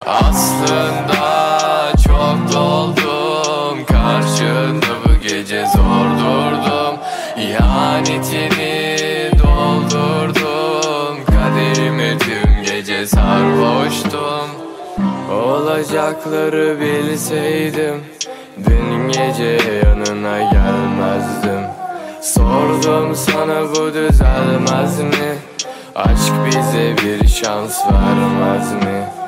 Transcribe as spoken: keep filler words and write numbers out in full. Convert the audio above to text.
Aslında çok doldum, karşında bu gece zor durdum. İhanetini doldurdum, kaderimi tüm gece sarhoştum. Olacakları bilseydim dün gece yanına gelmezdim. Sordum sana bu düzelmez mi? Aşk bize bir şans vermez mi?